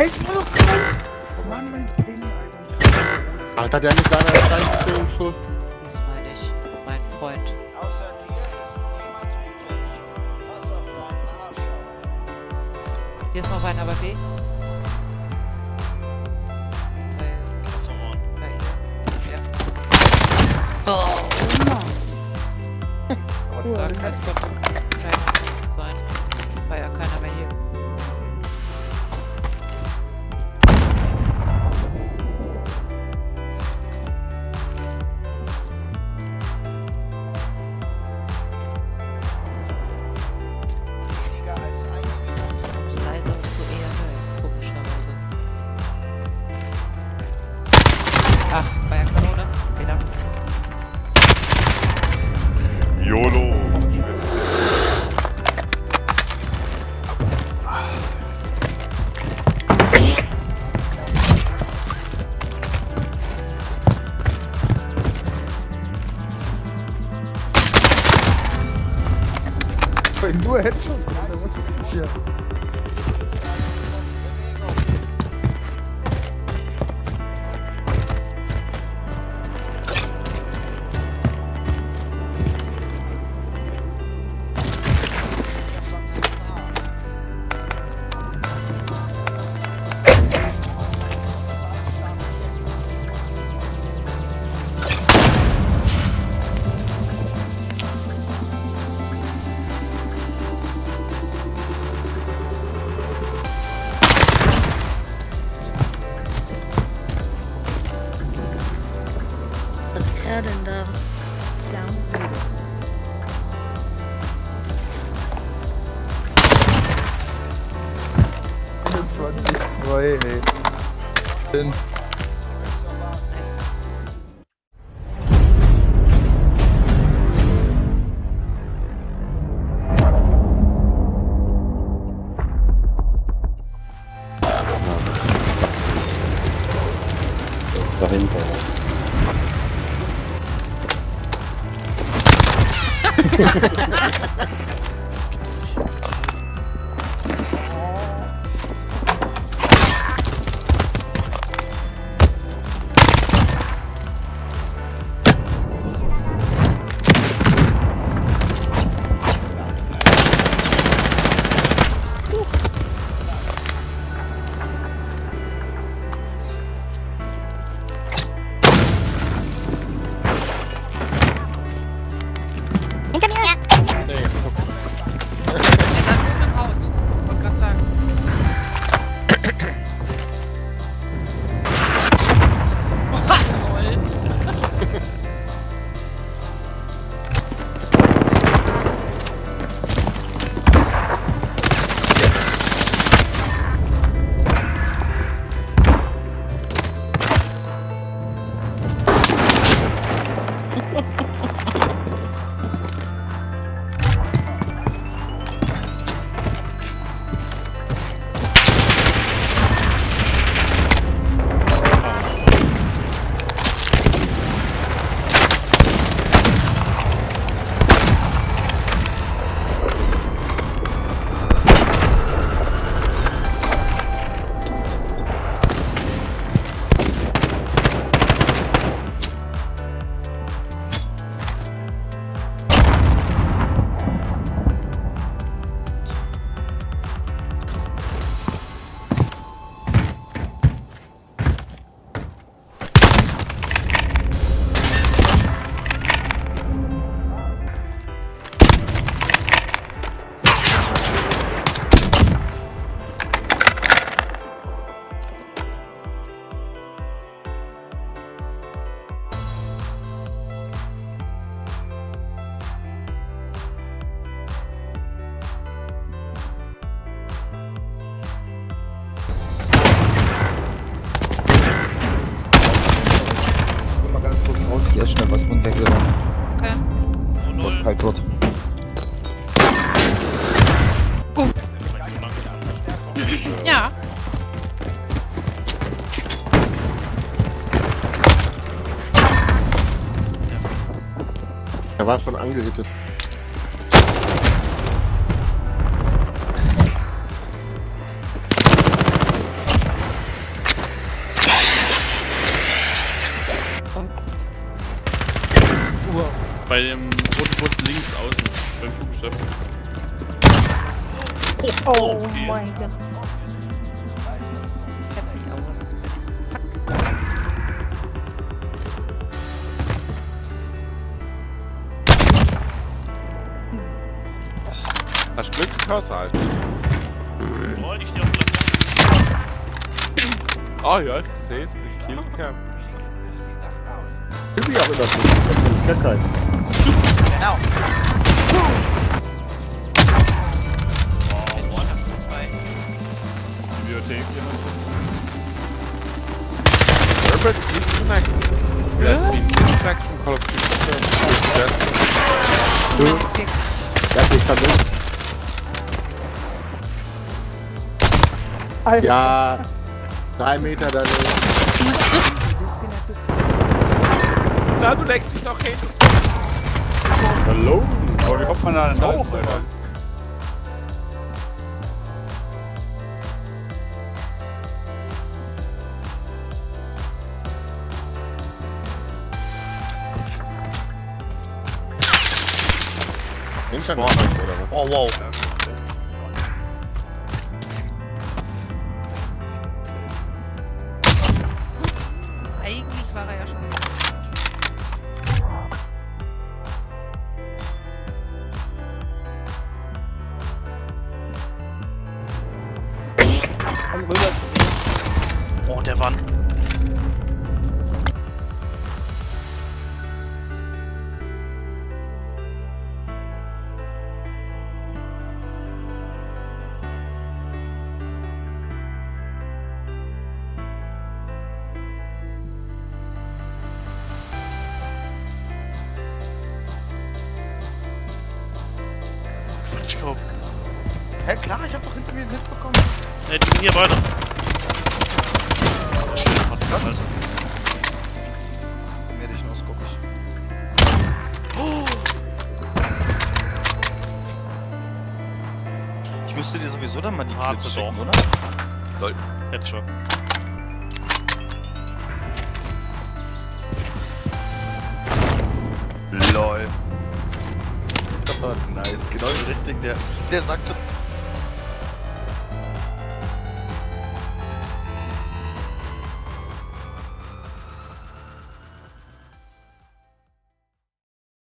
Hey, ich war doch drauf! Mann, mein Ping, Alter. Alter, der mit seiner kleinen Schuss. Das meine ich, mein Freund. Außer dir ist niemand übrig. Pass auf deinen Arsch auf. Hier ist noch einer bei B. Bei ihr. Ja. Oh Aber Da das kann ist es kein sein. War ja keiner mehr hier. Weniger als eine Minute. Leiser und so eher leise, komischerweise. Ach, war ja Kanone. Fehler. YOLO. nur Headshots, Alter, was ist denn hier? Was ist er denn da? Sound muted. ey. Bin. Nice. Dahinter. Im Haus. Wollte gerade sagen. Lol. Mal ganz kurz raus, ich esse schnell was und weg wieder. Okay. Was kalt wird. Ja. Er war schon angehittet. Bei dem roten Bus links außen, beim Fluggeschäft. Oh okay. mein Gott. Hast du Glück, Cursor halt? Oh, die stehen auf dem Ah ja, ich sehe es, die Killcam. Typ ich auch immer so. Ich kenn keinen. Genau. Bibliothek, Herbert, disconnect. You have been disconnected from Call of Duty. Just Du. Ja, ich kann nicht. Ja. 3 Meter daneben. Na, du legst dich noch hin. Hallo? Aber wie kommt man da denn drauf, Alter? Internet oder was? Oh, wow. Eigentlich war er ja schon. Oh, der Wann. Hä, klar, ich hab doch hinter mir mitbekommen. Ne, die sind hier weiter. Oh, schön, Fotze, Alter. Komm her, dich aus, guck ich. Oh. Ich müsste dir sowieso dann mal die Harze Clips schicken, doch. oder? Lol. Headshot. LOL. Oh, nice. Genau den richtigen, der sagte...